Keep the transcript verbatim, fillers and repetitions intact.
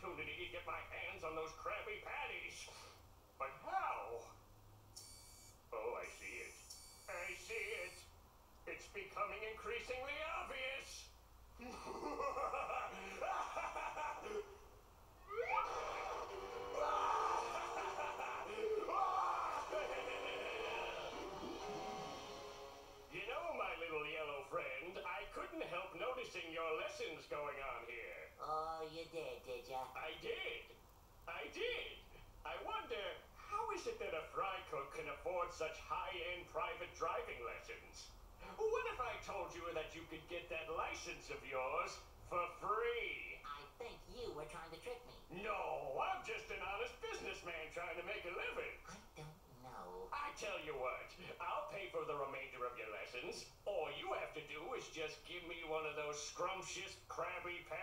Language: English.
opportunity to get my hands on those Krabby Patties. But how? Oh, I see it. I see it. It's becoming increasingly obvious. You know, my little yellow friend, I couldn't help noticing your lessons going on here. Oh, you did, did ya? I did. I did. I wonder, how is it that a fry cook can afford such high-end private driving lessons? What if I told you that you could get that license of yours for free? I think you were trying to trick me. No, I'm just an honest businessman trying to make a living. I don't know. I tell you what, I'll pay for the remainder of your lessons. All you have to do is just give me one of those scrumptious Krabby Patties.